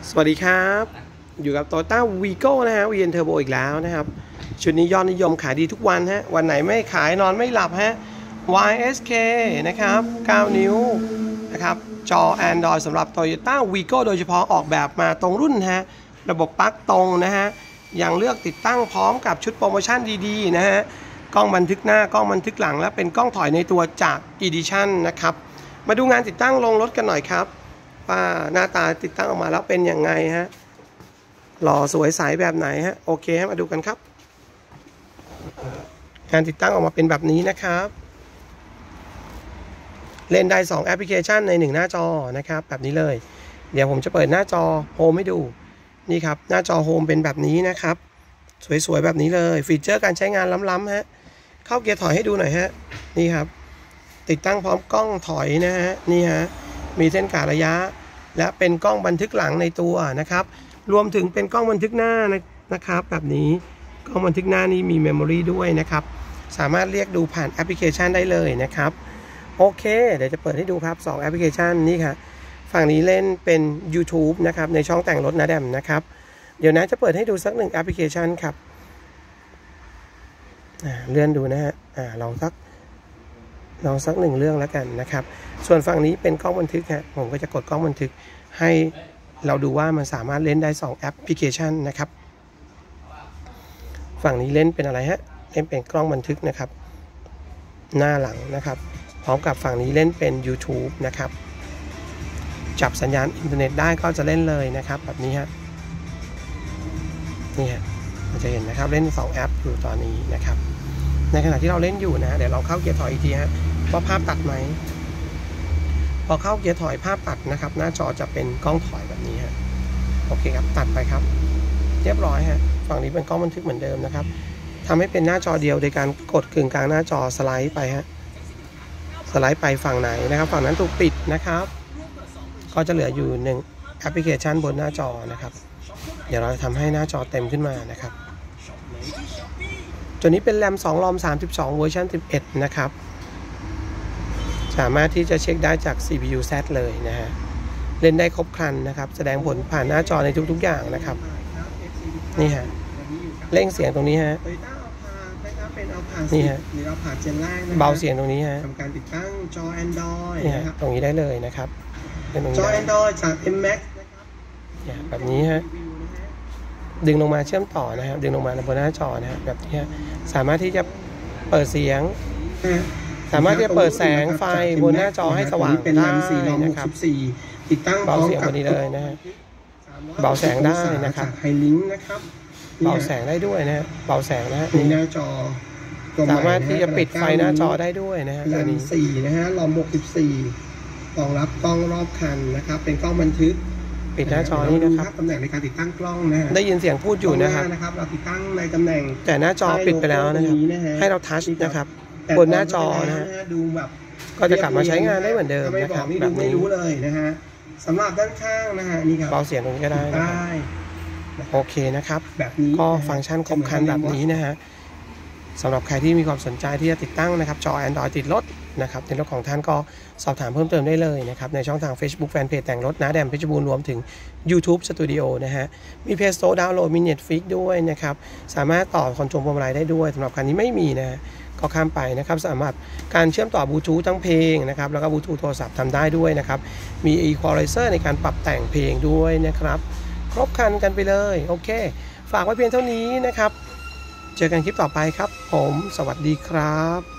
สวัสดีครับอยู่กับ Toyota Vigo นะฮะ VN Turbo อีกแล้วนะครับชุดนี้ยอดนิยมขายดีทุกวันฮะวันไหนไม่ขายนอนไม่หลับฮะ YSK นะครับ9 นิ้วนะครับจอ Android สำหรับ Toyota Vigo โดยเฉพาะออกแบบมาตรงรุ่นฮะระบบปลั๊กตรงนะฮะยังเลือกติดตั้งพร้อมกับชุดโปรโมชั่นดีๆนะฮะกล้องบันทึกหน้ากล้องบันทึกหลังและเป็นกล้องถอยในตัวจาก Edition นะครับมาดูงานติดตั้งลงรถกันหน่อยครับว่าหน้าตาติดตั้งออกมาแล้วเป็นยังไงฮะหล่อสวยใสแบบไหนฮะโอเคมาดูกันครับการติดตั้งออกมาเป็นแบบนี้นะครับเล่นได้2แอปพลิเคชันใน1หน้าจอนะครับแบบนี้เลยเดี๋ยวผมจะเปิดหน้าจอโฮมให้ดูนี่ครับหน้าจอโฮมเป็นแบบนี้นะครับสวยๆแบบนี้เลยฟีเจอร์การใช้งานล้ำๆฮะเข้าเกียร์ถอยให้ดูหน่อยฮะนี่ครับติดตั้งพร้อมกล้องถอยนะฮะนี่ฮะมีเส้นกะระยะและเป็นกล้องบันทึกหลังในตัวนะครับรวมถึงเป็นกล้องบันทึกหน้านะครับแบบนี้กล้องบันทึกหน้านี้มีเมมโมรีด้วยนะครับสามารถเรียกดูผ่านแอปพลิเคชันได้เลยนะครับโอเคเดี๋ยวจะเปิดให้ดูครับ2แอปพลิเคชันนี่ค่ะฝั่งนี้เล่นเป็น YouTube นะครับในช่องแต่งรถนะแดมนะครับเดี๋ยวนะจะเปิดให้ดูสัก1แอปพลิเคชันครับเลื่อนดูนะฮะลองสัก1เรื่องแล้วกันนะครับส่วนฝั่งนี้เป็นกล้องบันทึกฮะผมก็จะกดกล้องบันทึกให้เราดูว่ามันสามารถเล่นได้2แอปพลิเคชันนะครับฝั่งนี้เล่นเป็นอะไรฮะเล่นเป็นกล้องบันทึกนะครับหน้าหลังนะครับพร้อมกับฝั่งนี้เล่นเป็น YouTube นะครับจับสัญญาณอินเทอร์เน็ตได้ก็จะเล่นเลยนะครับแบบนี้ฮะนี่ฮะมันจะเห็นนะครับเล่น2แอปอยู่ตอนนี้นะครับในขณะที่เราเล่นอยู่นะเดี๋ยวเราเข้าเกียร์ถอยอีกทีฮะว่าภาพตัดไหมพอเข้าเกียร์ถอยภาพตัดนะครับหน้าจอจะเป็นกล้องถอยแบบนี้ฮะโอเคครับตัดไปครับเรียบร้อยฮะฝั่งนี้เป็นกล้องบันทึกเหมือนเดิมนะครับทำให้เป็นหน้าจอเดียวโดยการกดกึ่งกลางหน้าจอสไลด์ไปฮะสไลด์ไปฝั่งไหนนะครับฝั่งนั้นถูกปิดนะครับก็จะเหลืออยู่1แอปพลิเคชันบนหน้าจอนะครับเดี๋ยวเราจะทำให้หน้าจอเต็มขึ้นมานะครับตัวนี้เป็นแรม2 ROM 32 เวอร์ชัน11นะครับสามารถที่จะเช็คได้จาก CPU Z เลยนะฮะเล่นได้ครบครันนะครับแสดงผลผ่านหน้าจอในทุกๆอย่างนะครับนี่ฮะเร่งเสียงตรงนี้ฮะนี่ฮะเบาเสียงตรงนี้ฮะทำการติดตั้งจอ Android นี่ฮะตรงนี้ได้เลยนะครับจอ Android จาก MMax แบบนี้ฮะดึงลงมาเชื่อมต่อนะครับดึงลงมาบนหน้าจอนะฮะแบบนี้สามารถที่จะเปิดเสียงสามารถที่จะเปิดแสงไฟบนหน้าจอให้สว่างได้นะครับติดตั้งเบาเสียงบนนี้เลยนะฮะเบาแสงได้นะครับไฮลิงก์นะครับเบาแสงได้ด้วยนะฮะเบาแสงนะฮะหน้าจอสามารถที่จะปิดไฟหน้าจอได้ด้วยนะฮะตัวนี้4นะฮะรอม64รองรับกล้องรอบคันนะครับเป็นกล้องบันทึกปิดหน้าจอนี้นะครับตำแหน่งในการติดตั้งกล้องนะได้ยินเสียงพูดอยู่นะครับเราติดตั้งในตำแหน่งแต่หน้าจอปิดไปแล้วนะครับให้เราทัชนะครับบนหน้าจอนะฮะดูแบบก็จะกลับมาใช้งานได้เหมือนเดิมนะครับแบบนี้ไม่รู้เลยนะฮะสำหรับด้านข้างนะฮะนี่ครับเบาเสียงตรงนี้ก็ได้โอเคนะครับแบบนี้ก็ฟังก์ชันครบครันแบบนี้นะฮะสำหรับใครที่มีความสนใจที่จะติดตั้งนะครับจอ Android ติดรถนะครับในรถของท่านก็สอบถามเพิ่มเติมได้เลยนะครับในช่องทาง Facebook Fanpage แต่งรถนะแดมเพชรบูรณ์รวมถึง YouTube Studio นะฮะมี Play Store ดาวน์โหลดมี Netflix ด้วยนะครับสามารถต่อคอนโทรลพวงมาลัยได้ด้วยสำหรับคันนี้ไม่มีนะก็ข้ามไปนะครับสามารถการเชื่อมต่อบลูทูธทั้งเพลงนะครับแล้วก็บลูทูธโทรศัพท์ทำได้ด้วยนะครับมี Equalizer ในการปรับแต่งเพลงด้วยนะครับครบครันกันไปเลยโอเคฝากไว้เพียงเท่านี้นะครับเจอกันคลิปต่อไปครับผมสวัสดีครับ